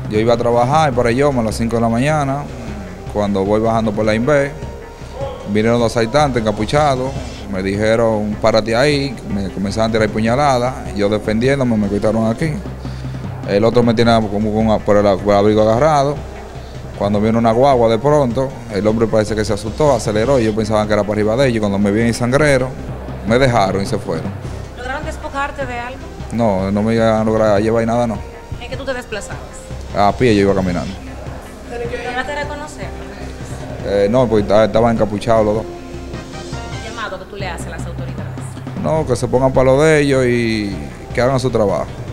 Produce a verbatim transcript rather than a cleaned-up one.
Yo iba a trabajar para Yoma a las cinco de la mañana. Cuando voy bajando por la Inver, vinieron dos asaltantes encapuchados, me dijeron párate ahí, me comenzaron a tirar puñaladas, yo defendiéndome me quitaron aquí. El otro me tiene como con, por, el, por el abrigo agarrado. Cuando viene una guagua de pronto, el hombre parece que se asustó, aceleró y yo pensaba que era para arriba de ellos. Cuando me vi en sangrero, me dejaron y se fueron. ¿Lograron despojarte de algo? No, no me iban a lograr llevar nada, no. ¿En qué tú te desplazabas? A pie yo iba caminando. ¿Lograste reconocer? Eh, no, pues estaban encapuchados los dos. ¿El llamado que tú le haces a las autoridades? No, que se pongan para lo de ellos y que hagan su trabajo.